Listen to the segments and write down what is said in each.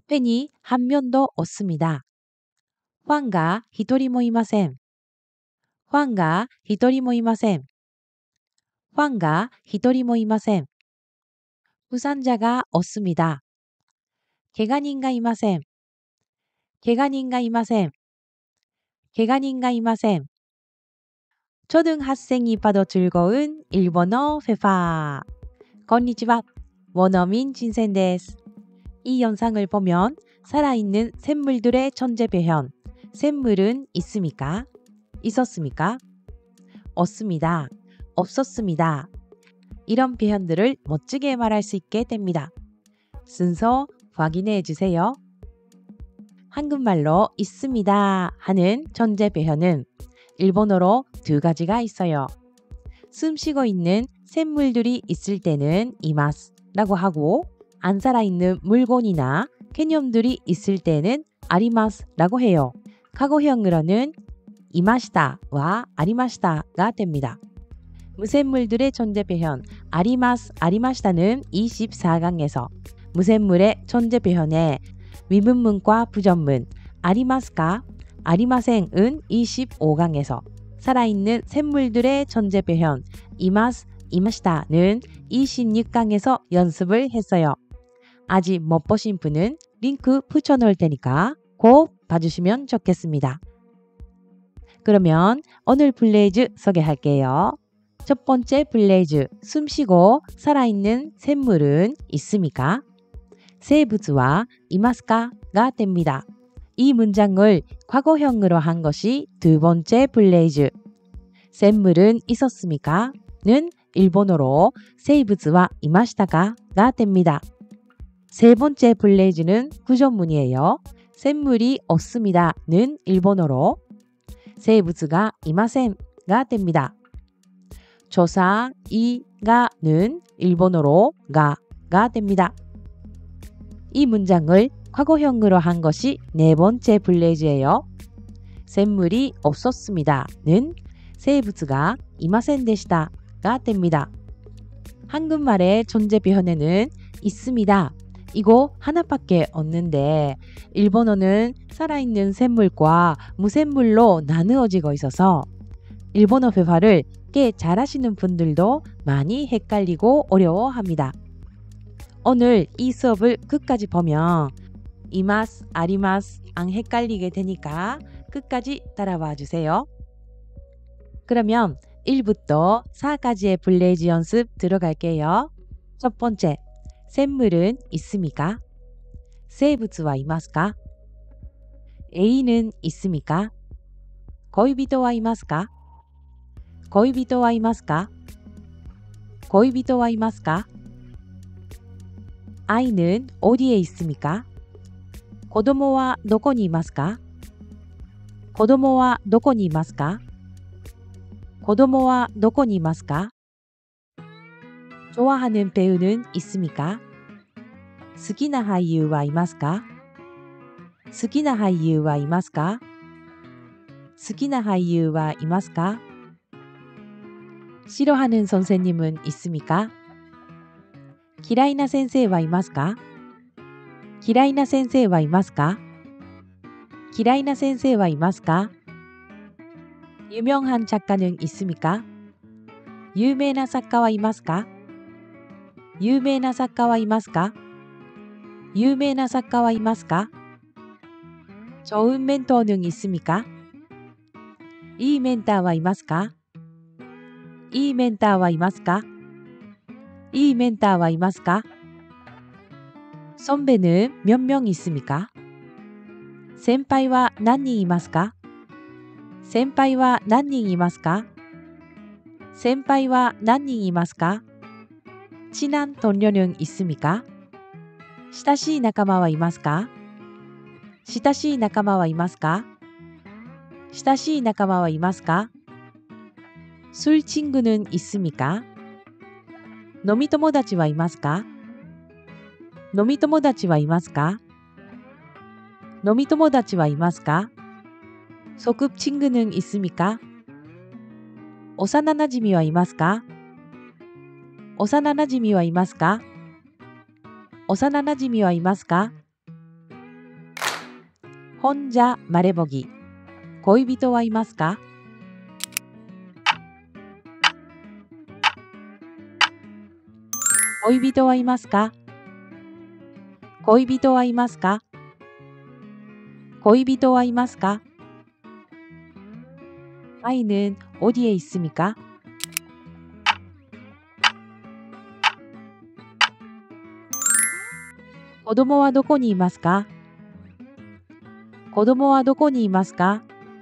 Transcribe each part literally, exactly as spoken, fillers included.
팬이 한 명도 없습니다. 팬가 히토리もいません. 팬가 히토리もいません. 팬가 히토리もいません. 부상자가 없습니다. 怪我人がいません. 怪我人がいません. 怪我人がいません. 초등학생이 봐도 즐거운 일본어 회화. 건니치와. 원어민 진센 데스. 이 영상을 보면 살아있는 샘물들의 천재 표현. 샘물은 있습니까? 있었습니까? 없습니다. 없었습니다. 이런 표현들을 멋지게 말할 수 있게 됩니다. 순서 확인해 주세요. 한국말로 있습니다 하는 천재 표현은 일본어로 두 가지가 있어요. 숨 쉬고 있는 샘물들이 있을 때는 이마스 라고 하고 안 살아있는 물건이나 개념들이 있을 때는 아리마스 라고 해요. 과거형으로는 이마시다와 아리마시다가 됩니다. 무생물들의 존재 표현 아리마스, 아리마시다는 이십사 강에서 무생물의 존재 표현에 위문문과 부전문 아리마스가, 아리마생은 이십오 강에서 살아있는 샘물들의 존재 표현 이마스, 이마시다는 이십육 강에서 연습을 했어요. 아직 못 보신 분은 링크 붙여놓을 테니까 꼭 봐주시면 좋겠습니다. 그러면 오늘 플레이즈 소개할게요. 첫 번째 플레이즈, 숨쉬고 살아있는 샘물은 있습니까? 세부츠와 이마스카가 됩니다. 이 문장을 과거형으로 한 것이 두 번째 플레이즈. 샘물은 있었습니까? 는 일본어로 세이부츠와 이마시타가가 됩니다. 세 번째 플레이즈는 부전문이에요. 샘물이 없습니다는 일본어로 세이부츠가 이마센가 됩니다. 조사 이가는 일본어로 가가 됩니다. 이 문장을 과거형으로 한 것이 네 번째 플레이즈예요. 샘물이 없었습니다는 세이부츠가 이마센 데시다가 됩니다. 한국말의 존재 표현에는 있습니다. 이거 하나밖에 없는데 일본어는 살아있는 샘물과 무샘물로 나누어지고 있어서 일본어 회화를 꽤 잘하시는 분들도 많이 헷갈리고 어려워합니다. 오늘 이 수업을 끝까지 보면 이마스, 아리마스 안 헷갈리게 되니까 끝까지 따라와 주세요. 그러면 일부터 사까지의 플레이즈 연습 들어갈게요. 첫 번째, 샘물은 있습니까? 세이부츠와 이마스까? 애인은 있습니까? 고이비토와 이마스까? 고이비토와 이마스까? 고이비토와 이마스까? 아이는 어디에 있습니까? 고도모와 도코니 이마스까? 고도모와 도코니 이마스까? 고도모와 도코니 이마스까? 좋아하는 배우는 있습니까? 好きな俳優はいますか? 好きな俳優はいますか? 好きな俳優はいますか? 싫어하는 선생님은 있습니까? 嫌いな先生はいますか? 嫌いな先生はいますか? 嫌いな先生はいますか? 유명한 작가는 있습니까? 有名な作家はいますか? 有名な作家はいますか? 有名な作家はいますか? 좋은 멘토는 있습니까? 이 멘토はいますか? 이 멘토はいますか? 이 멘토はいますか? 선배는 몇 명 있습니까? 先輩は何人いますか? 先輩は何人いますか? 先輩は何人いますか? 친한 동료는 있습니까? 親しい仲間はいますか? 親しい仲間はいますか? 親しい仲間はいますか? 술 친구는 있습니까? 飲み友達はいますか? 飲み友達はいますか? 飲み友達はいますか? 소꿉 친구는 있습니까?幼なじみはいますか?幼なじみはいますか? 幼なじみはいますか? 혼자 말해보기.恋人はいますか？恋人はいますか？恋人はいますか？恋人はいますか？아이는 어디에 있습니까?子供はどこにいますか？子供はどこにいますか？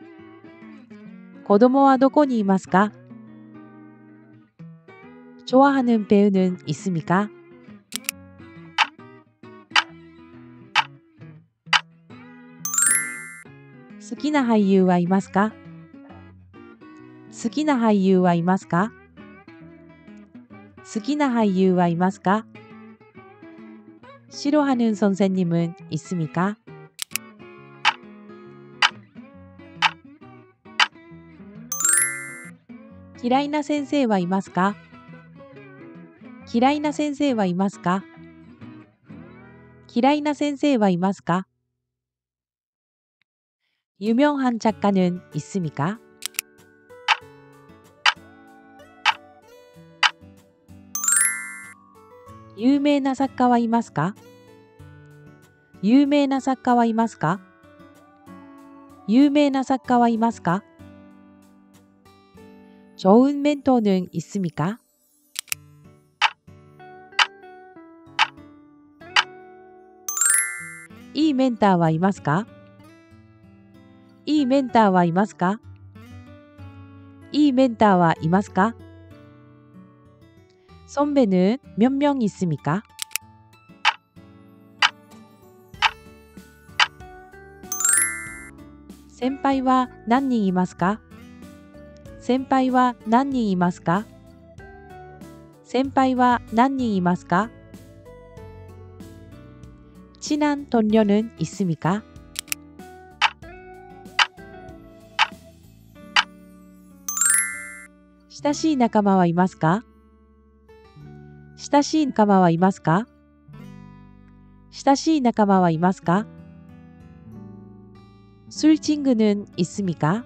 子供はどこにいますか？좋아하는 배우는 있습니까?好きな俳優はいますか？好きな俳優はいますか？好きな俳優はいますか？싫어하는 선생님은 있습니까?嫌いな先生はいますか？嫌いな先生はいますか？嫌いな先生はいますか？유명한 작가는 있습니까?有名な作家はいますか？有名な作家はいますか？有名な作家はいますか？좋은 멘토는 있습니까? 이 멘토はいますか？いいメンターはいますか？いいメンターはいますか？선배는 몇 명 있습니까?先輩は何人いますか？先輩は何人いますか？先輩は何人いますか？친한 동료는 있습니까?親しい仲間はいますか？親しい仲間はいますか？親しい仲間はいますか？술 친구는 있습니까?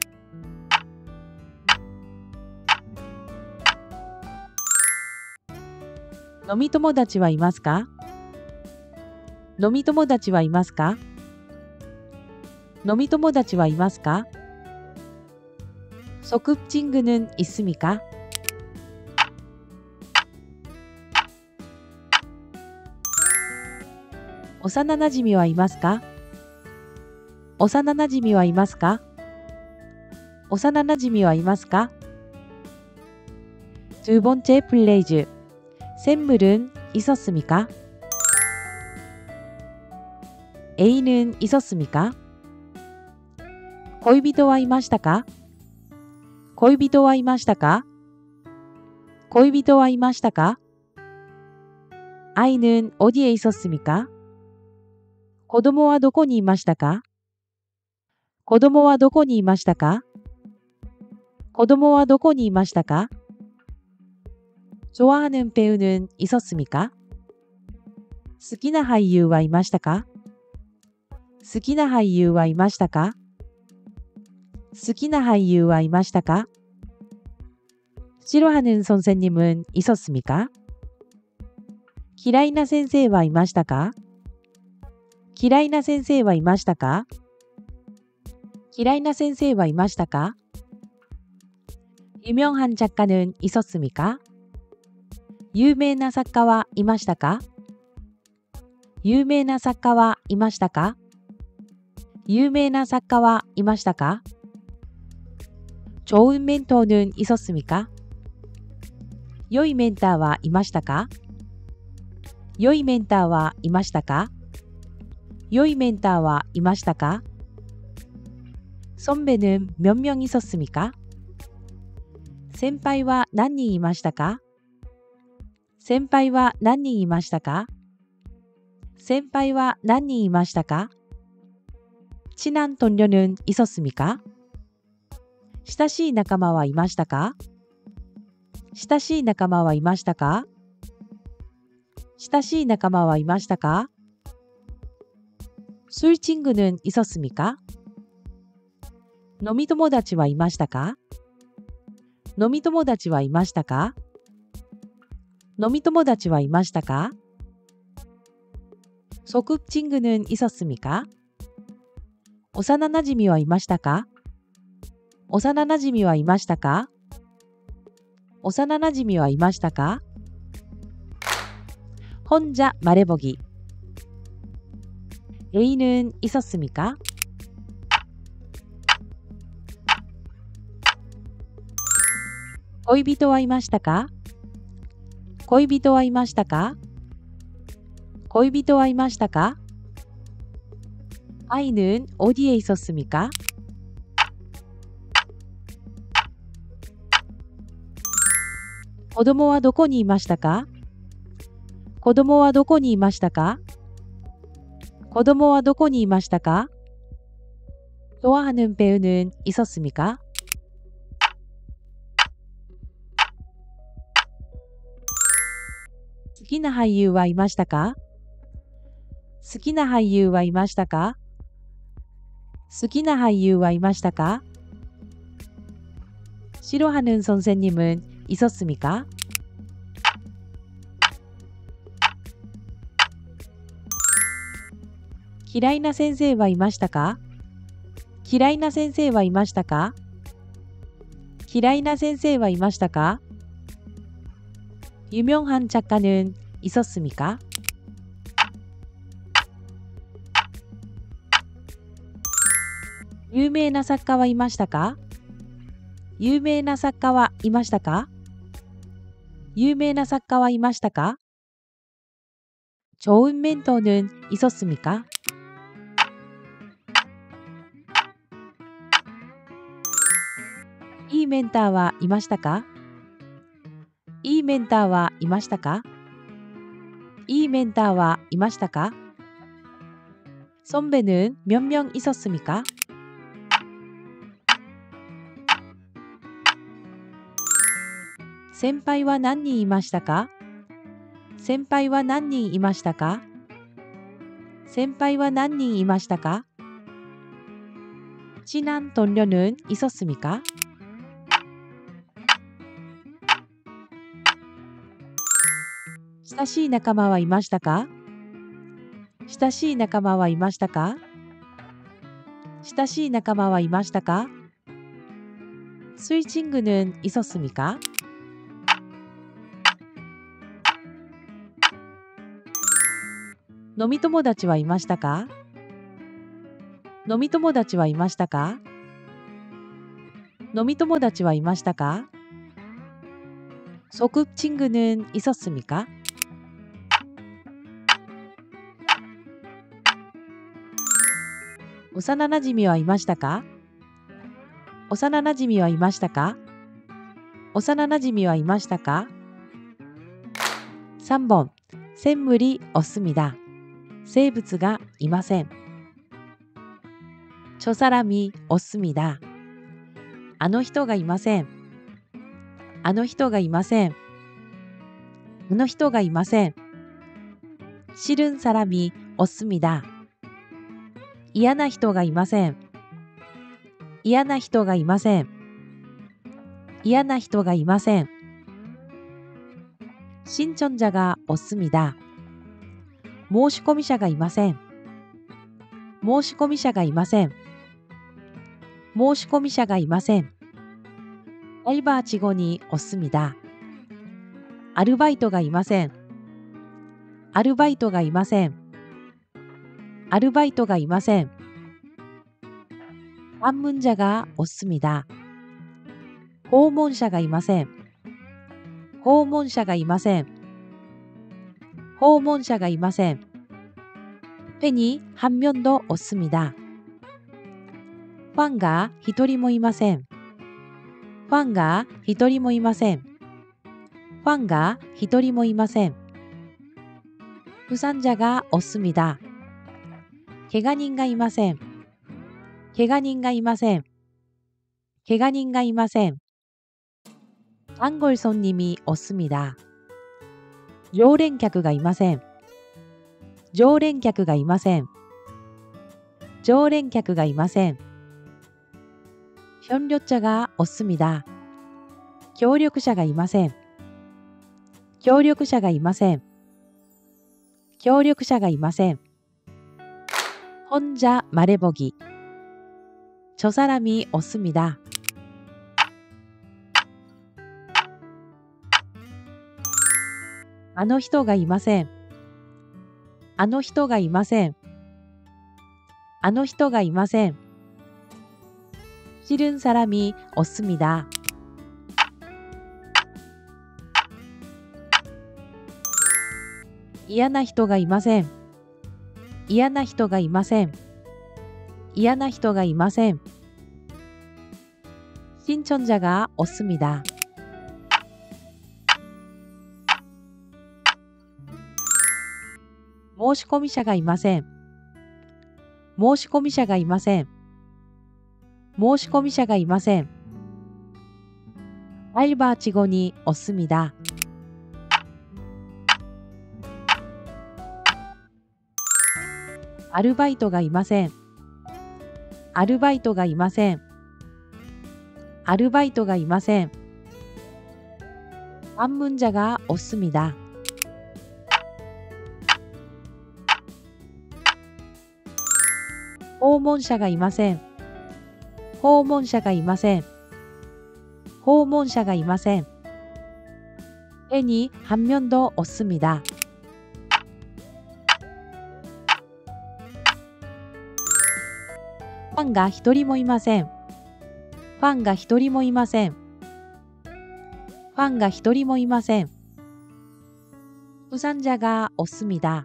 飲み友達はいますか？飲み友達はいますか？飲み友達はいますか？소꿉친구는 있습니까?幼なじみはいますか？幼なじみはいますか？幼なじみはいますか？두 번째 플레이즈. 샘물은 있었습니까? A는 있었습니까? 恋人はいましたか？恋人はいましたか？恋人はいましたか？ 아이는 어디에 있었습니까? 子供はどこにいましたか？子供はどこにいましたか？子供はどこにいましたか？ 좋아하는 배우는 있었습니까? 好きな俳優はいましたか？好きな俳優はいましたか？好きな俳優はいましたか？ 싫어하는 선생님은 있었습니까? 嫌いな先生はいましたか？嫌いな先生はいましたか？嫌いな先生はいましたか？ 유명한 작가는 있었습니까? 有名な作家はいましたか？有名な作家はいましたか？有名な作家はいましたか？ 좋은 멘토는 있었습니까? 良いメンターはいましたか？良いメンターはいましたか？良いメンターはいましたか？ 선배는 몇 명 있었습니까? 先輩は何人いましたか？先輩は何人いましたか？先輩は何人いましたか？ 친한 동료는 있었습니까? 親しい仲間はいましたか？親しい仲間はいましたか？親しい仲間はいましたか？ 술 친구는 있었습니까?飲み友達はいましたか？飲み友達はいましたか？飲み友達はいましたか？소꿉친구는 있었습니까?幼なじみはいましたか？幼なじみはいましたか？幼なじみはいましたか？혼자 말해보기. A는 있었습니까?恋人はいましたか？恋人はいましたか？恋人はいましたか？I는 어디에 있었습니까?子供はどこにいましたか？子供はどこにいましたか？子供はどこにいましたか？좋아하는 배우는 있었습니까?好きな俳優はいましたか？好きな俳優はいましたか？好きな俳優はいましたか？싫어하는 선생님은 있었습니까?嫌いな先生はいましたか？嫌いな先生はいましたか？嫌いな先生はいましたか？유명한 작가는 있었습니까?有名な作家はいましたか？有名な作家はいましたか？有名な作家はいましたか？좋은 멘토는 있었습니까? 이メンターはいましたか？いいメンターはいましたか？いいメンターはいましたか？선배는 몇 명 있었습니까?先輩は何人いましたか？先輩は何人いましたか？先輩は何人いましたか？친한 동료는 있었습니까?親しい仲間はいましたか？親しい仲間はいましたか？親しい仲間はいましたか？술 친구는 있었습니까?飲み友達はいましたか？飲み友達はいましたか？飲み友達はいましたか？소꿉친구는 있었습니까?幼なじみはいましたか？幼なじみはいましたか？幼なじみはいましたか？さんぼん생물이 없습니다. 生物がいません。저 사람이 없습니다. あの人がいません。あの人がいません。あの人がいません。싫은 사람이 없습니다. 嫌な人がいません。嫌な人がいません。嫌な人がいません。신청자가 없습니다. 申し込み者がいません。申し込み者がいません。申し込み者がいません。알바 직원이 없습니다. アルバイトがいません。アルバイトがいません。アルバイトがいません。방문자가 없습니다. 訪問者がいません。訪問者がいません。訪問者がいません。팬이 한 명도 없습니다. ファンが一人もいません。ファンが一人もいません。ファンが一人もいません。부상자가 없습니다. 怪我人がいません。怪我人がいません。怪我人がいません。단골 손님이 없습니다. 常連客がいません。常連客がいません。 常連客がいません。협력자가 없습니다.協力者がいません。協力者がいません。協力者がいません。혼자 말해보기. 저 사람이 없습니다. 아の人がいません。あの人がいません。あの人がいません。싫은 사람이 없습니다.嫌な人がいません。嫌な人がいません。嫌な人がいません。신청자가 없습니다.申込者がいません。申込者がいません。申込者がいません。알바 직원이 없습니다.アルバイトがいません。アルバイトがいません。アルバイトがいません。방문자가 없습니다.訪問者がいません。訪問者がいません。訪問者がいません。팬이 한 명도 없습니다.ファンが一人もいません。ファンが一人もいません。ファンが一人もいません。부상자가 없습니다.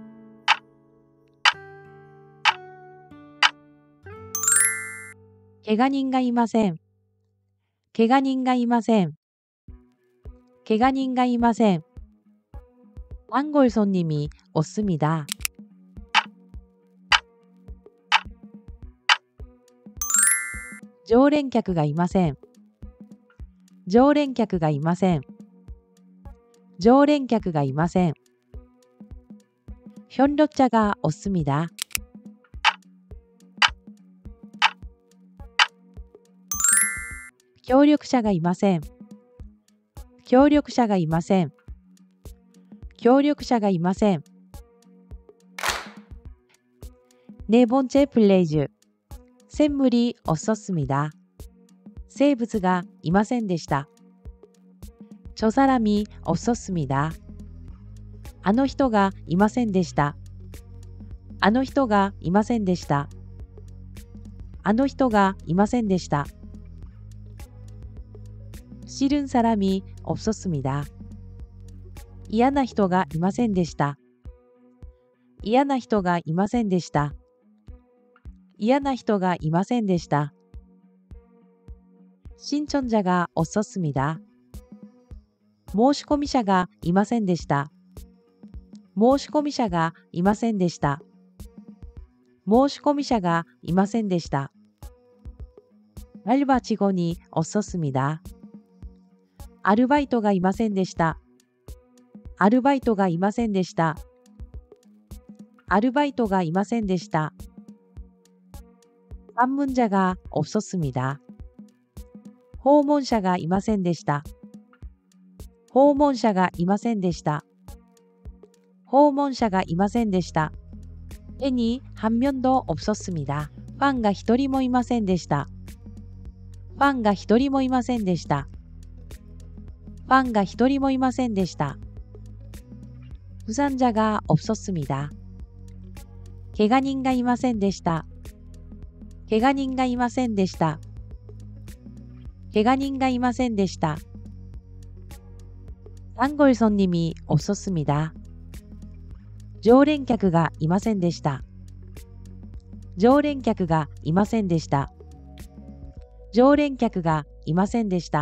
怪我人がいません。怪我人がいません。怪我人がいません。단골 손님이 없습니다.常連客がいません。常連客がいません。常連客がいません。협력자가 없습니다.協力者がいません。協力者がいません。協力者がいません。네 번째 플레이즈. 샘물이 없었습니다.生物がいませんでした。저 사람이 없었습니다. あの人がいませんでした。あの人がいませんでした。あの人がいませんでした。싫은 사람이 없었습니다. 嫌な人がいませんでした。嫌な人がいませんでした。嫌な人がいませんでした。신청자가 없었습니다. 申し込み者がいませんでした。申し込み者がいませんでした。申し込み者がいませんでした。알바 직원이 없었습니다. アルバイトがいませんでした。アルバイトがいませんでした。アルバイトがいませんでした。방문자가 없었습니다. 訪問者がいませんでした。訪問者がいませんでした。訪問者がいませんでした。팬이 한 명도 없었습니다. ファンが一人もいませんでした。ファンが一人もいませんでした。ファンが一人もいませんでした。부상자가 없었습니다. 怪我人がいませんでした。怪我人がいませんでした。怪我人がいませんでした。단골 손님이 없었습니다. 常連客がいませんでした。常連客がいませんでした。常連客がいませんでした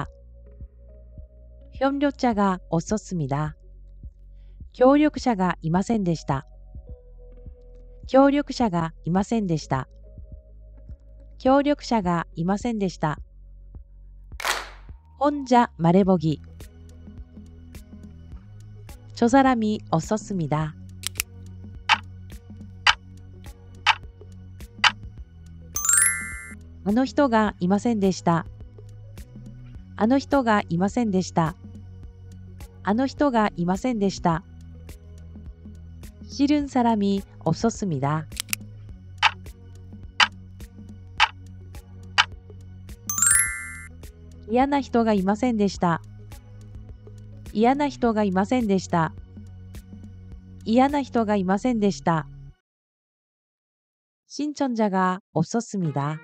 。협력자가 없었습니다. 協力者がいませんでした。協力者がいませんでした。協力者がいませんでした。혼자 말해보기. 저 사람이 없었습니다. あの人がいませんでした。あの人がいませんでした。あの人がいませんでした。싫은 사람이 없었습니다.嫌な人がいませんでした。嫌な人がいませんでした。嫌な人がいませんでした。신천자가 없었습니다.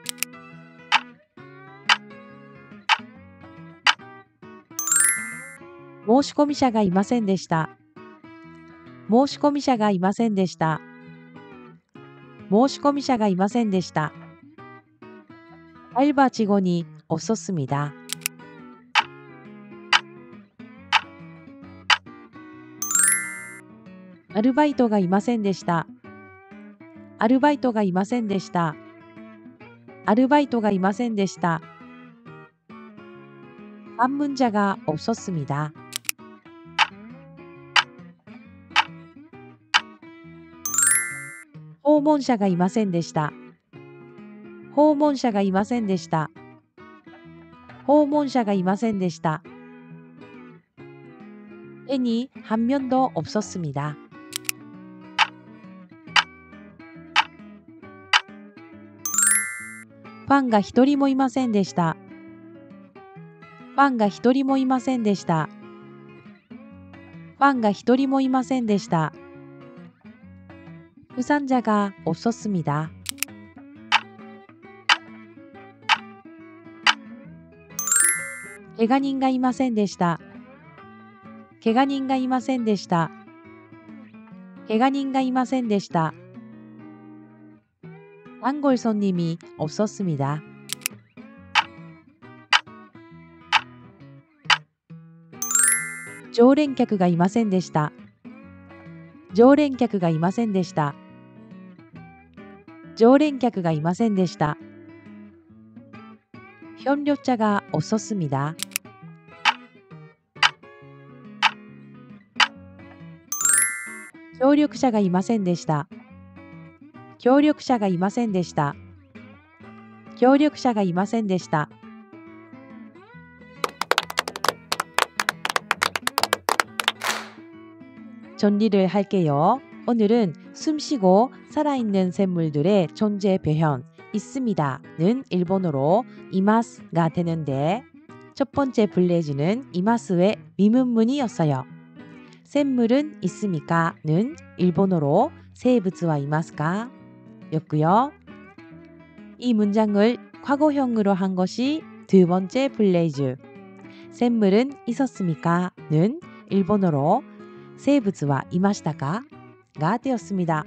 申し込み者がいませんでした。申し込み者がいませんでした。申し込み者がいませんでした。알바 직원이 없었습니다.アルバイトがいませんでした。アルバイトがいませんでした。アルバイトがいませんでした。방문자가 없었습니다.訪問者がいませんでした。訪問者がいませんでした。訪問者がいませんでした。팬이 한 명도 없었습니다.ファンが一人もいませんでした。ファンが一人もいませんでした。ファンが一人もいませんでした。부상자가 없었습니다.怪我人がいませんでした。怪我人がいませんでした。怪我人がいませんでした。단골 손님이 없었습니다.常連客がいませんでした。常連客がいませんでした。常連客がいませんでした。협력자가 없었습니다.協力者がいませんでした。協力者がいませんでした。協力者がいませんでした。정리를 할게요. 오늘은 숨쉬고 살아있는 샘물들의 존재 표현 있습니다는 일본어로 이마스가 되는데 첫 번째 블레즈는 이마스의 미문문이었어요. 샘물은 있습니까?는 일본어로 세이부츠와 이마스까? 였고요. 이 문장을 과거형으로 한 것이 두 번째 블레이즈. 샘물은 있었습니까?는 일본어로 세이부츠와 이마시다가? 가 되었습니다.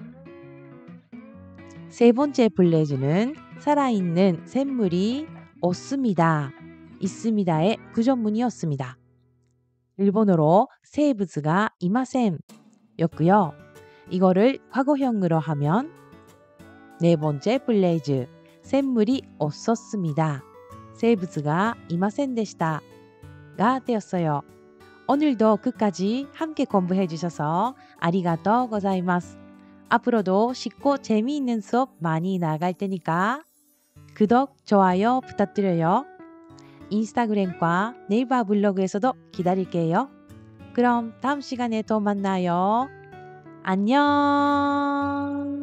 세 번째 블레이즈는 살아있는 샘물이 없습니다. 있습니다의 부정문이었습니다. 일본어로 세이부츠가 이마센 였고요. 이거를 과거형으로 하면 네 번째 블레이즈 샘물이 없었습니다. 세이부츠가 이마센 데시다 가 되었어요. 오늘도 끝까지 함께 공부해 주셔서 아리가또 고자이마스. 앞으로도 쉽고 재미있는 수업 많이 나갈 테니까 구독, 좋아요 부탁드려요. 인스타그램과 네이버 블로그에서도 기다릴게요. 그럼 다음 시간에 또 만나요. 안녕.